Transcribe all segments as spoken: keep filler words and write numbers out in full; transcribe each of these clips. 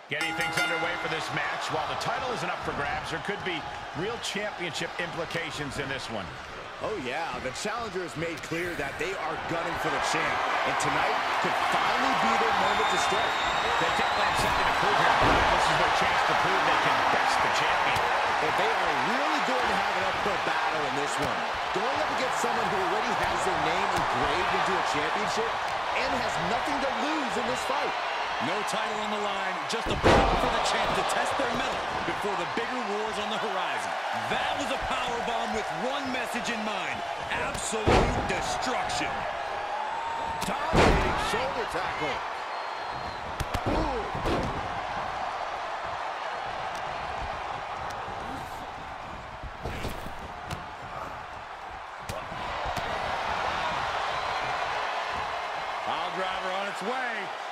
Getting things underway for this match. While the title isn't up for grabs, there could be real championship implications in this one. Oh, yeah. The challenger has made clear that they are gunning for the champ. And tonight could finally be their moment to strike. They definitely have something to prove here. This is their chance to prove they can best the champion. And they are really going to have an uphill battle in this one. Going up against someone who already has their name engraved into a championship and has nothing to lose in this fight. No title on the line, just a battle for the champ to test their mettle before the bigger wars on the horizon. That was a powerbomb with one message in mind: absolute destruction. Dominating shoulder tackle. Ooh. Pile driver on its way.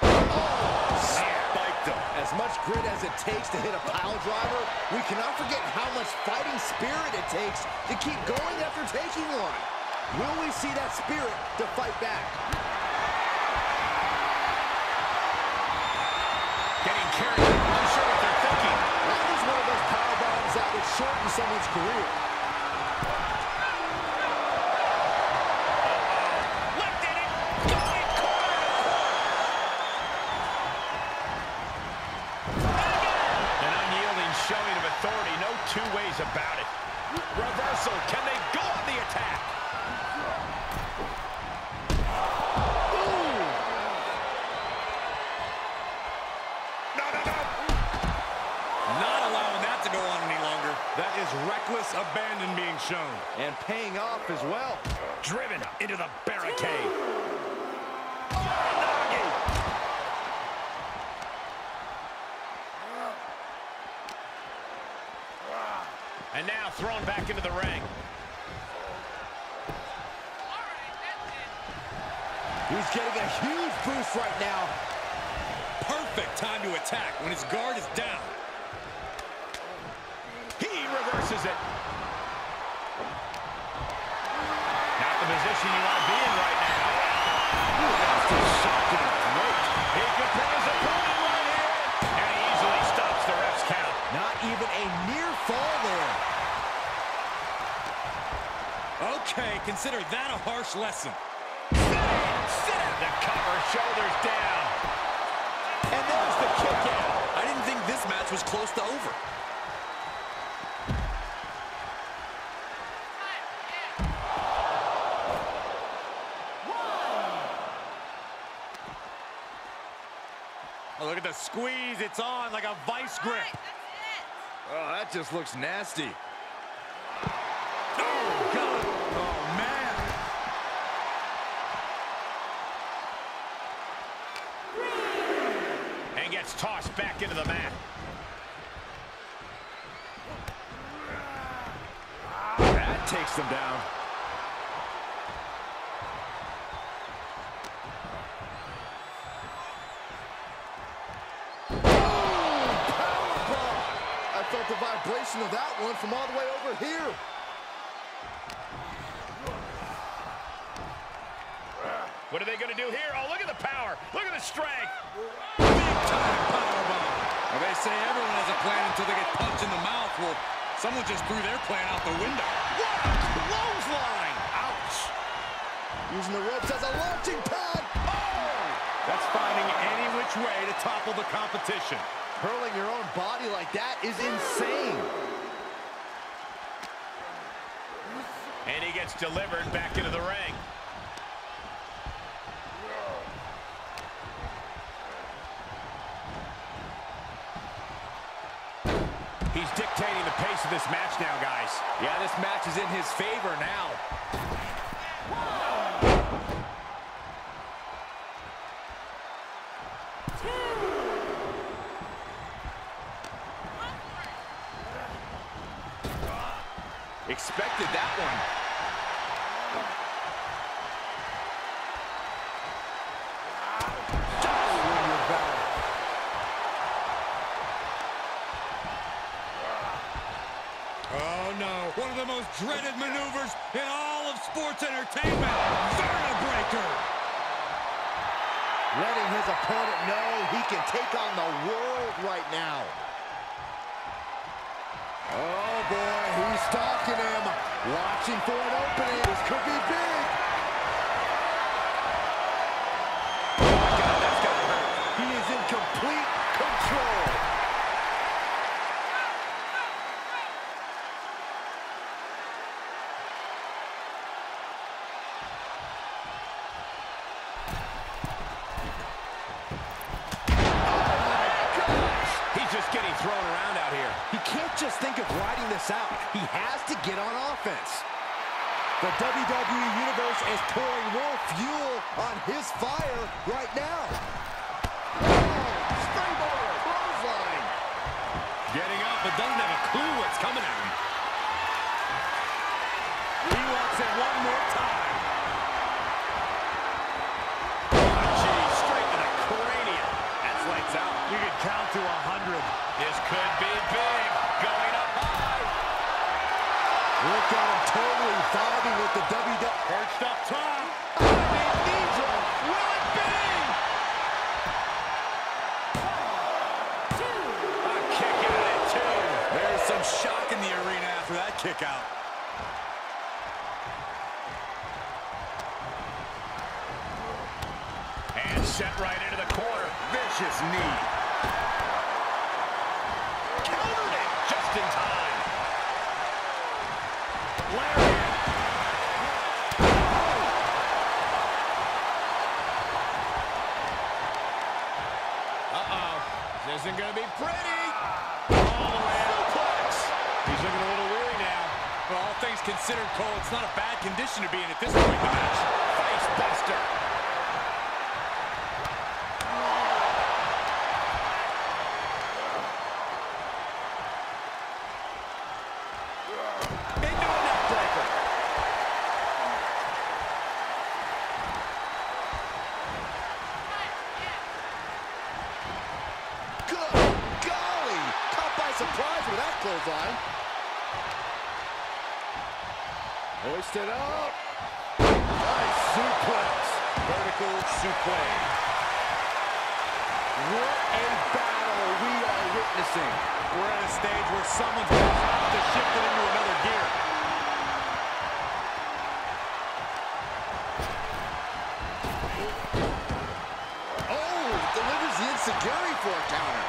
Spiked him. As much grit as it takes to hit a pile driver, we cannot forget how much fighting spirit it takes to keep going after taking one. Will we see that spirit to fight back? Getting carried. I'm sure what they're thinking. That is one of those power bombs that would shorten someone's career. Authority, no two ways about it. Reversal, can they go on the attack? Ooh. No, no, no. Not allowing that to go on any longer. That is reckless abandon being shown. And paying off as well. Driven into the barricade. And now thrown back into the ring. He's getting a huge boost right now. Perfect time to attack when his guard is down. He reverses it. Not the position you want to be in right now. Ooh, that's a shot to the throat. He could put his opponent right here. And he easily stops the ref's count. Not even a near fall there. Okay, consider that a harsh lesson. The cover, shoulders down. And there's the kick out. I didn't think this match was close to over. Oh, look at the squeeze. It's on like a vice grip. Oh, that just looks nasty. Oh, God. Oh, man. And gets tossed back into the mat. That takes them down. I felt the vibration of that one from all the way over here. What are they going to do here? Oh, look at the power. Look at the strength. Big time powerbomb. Well, they say everyone has a plan until they get punched in the mouth. Well, someone just threw their plan out the window. What a clothesline. Ouch. Using the ropes as a launching pad. Oh! That's finding any which way to topple the competition. Hurling your own body like that is insane. And he gets delivered back into the ring. He's dictating the pace of this match now, guys. Yeah, this match is in his favor now. Expected that one. Oh, no. One of the most dreaded maneuvers in all of sports entertainment. Vertebreaker. Letting his his opponent know he can take on the world right now. Oh, boy, he's stalking him. Watching for an opening. This could be big. Oh, my God, that's gotta hurt. He is in complete control. Getting thrown around out here. He can't just think of riding this out. He has to get on offense. The W W E Universe is pouring more fuel on his fire right now. Oh, springboard, clothesline. Getting up, but doesn't have a clue what's coming at him. He wants it one more time. Oh, geez, straight to the cranium. That's lights out. You could count to a hundred. This could be big. Going up high. Look at him totally vibing with the W W E. Perched up top. Oh, he needs him. Will it be? A kick out at two. There's some shock in the arena after that kick out. And set right into the corner. Vicious knee. Countered it just in time. Lariat. Uh-oh. This isn't going to be pretty. All the way out. Suplex. He's looking a little weary now. For all things considered, Cole, it's not a bad condition to be in at this point in the match. Face buster. Surprise with that clothesline. Hoisted up. Nice suplex. Vertical suplex. What a battle we are witnessing. We're at a stage where someone's going to have to shift it into another gear. Oh, delivers the enziguri for a counter.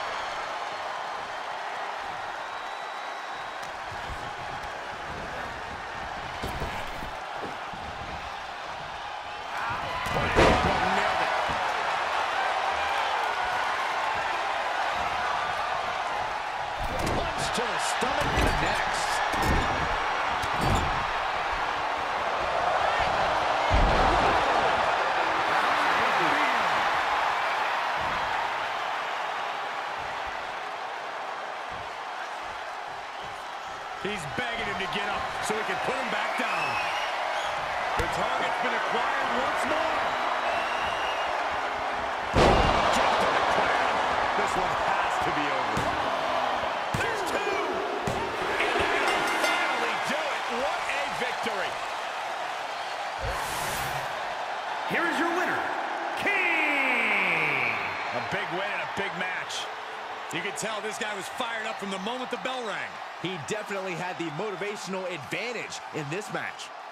To the stomach connects. He's begging him to get up so he can put him back down. The target's been acquired once more. Just to the ground. This one has to be over. There's two. And they will finally do it. What a victory. Here is your winner, King. A big win and a big match. You could tell this guy was fired up from the moment the bell rang. He definitely had the motivational advantage in this match.